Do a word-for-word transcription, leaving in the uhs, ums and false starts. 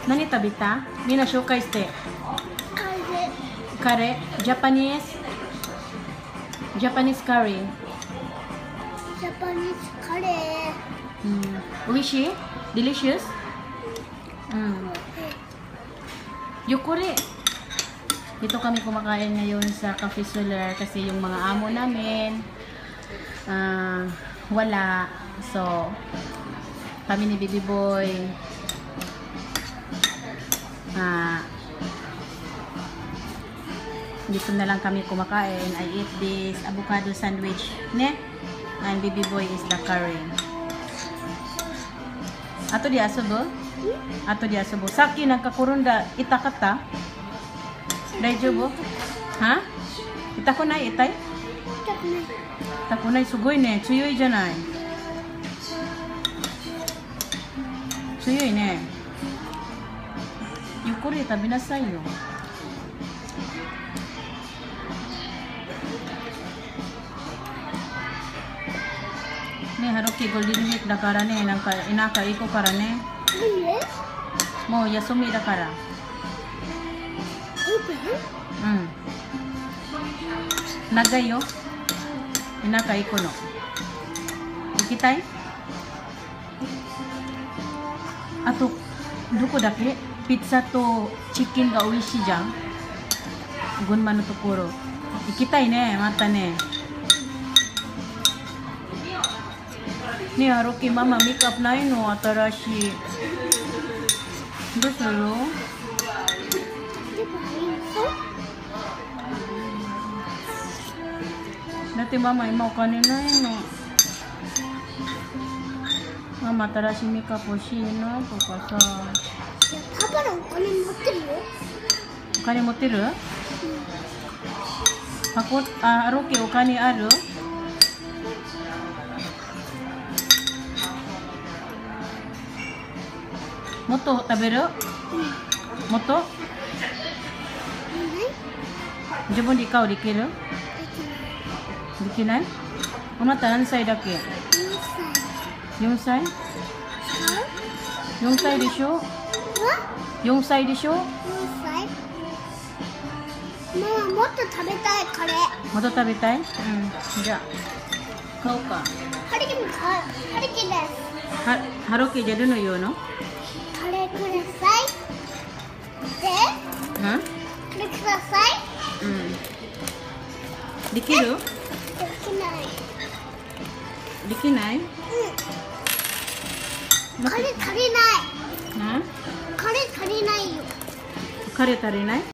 何食べた？みんな紹介して。カレー。ジャパニーズ。ジャパニーズカレー。 ジャパニーズカレー。 Hmm. Wishy? Delicious? Hmm. Yukuri. Dito kami kumakain ngayon sa Cafe Solar kasi yung mga amo namin uh, wala. So, kami ni Baby Boy uh, dito na lang kami kumakain. I eat this avocado sandwich ne? And Baby Boy is the curry. Ato di asobo? Ato di asobo. Saki nagkakurunda itakata? Daijobo? Ha? Itakunai itay? Itakunai. Itakunai sugoi ne. Tsuyoi janai. Tsuyoi ne. Yukuri tabi nasai yo. Ne Haruki golden week da kara ne nanka inaka iko kara ne. Mo yasumi da kara. Hmm. Nagai yo. Inaka iko no. Ikitai? Ato duko dake pizza to chicken ga oishii jan. Gunma no tokoro. Ikitai ne, mata ne. Ne Haruki mama makeup nai no atarashi. Dosuru? Dati mama ima okane nai no. Mama atarashi makeup hoshii no toka sa. Papa no okane motteru yo. Okane motteru? Hakot ah Haruki okane aru? Moto taberu? Moto? Jibun di ikaw dikiru? Dikinai? Unata nansai dake? Yung sai? Yung sai desho? Yung sai desho? Mama, motto tabetai kare. Motto tabetai? Hmm. Ja. Kau ka? Haruki mo ka. Haruki desu. Ha Haruki jadi no yo no? Kare kudasai. De? Ha? Kare kudasai. Hmm. Dikiru? Dekinai. Dikinai? Hmm. Kare tarinai. Ha? Kare tarinai yo. Kare tarinai?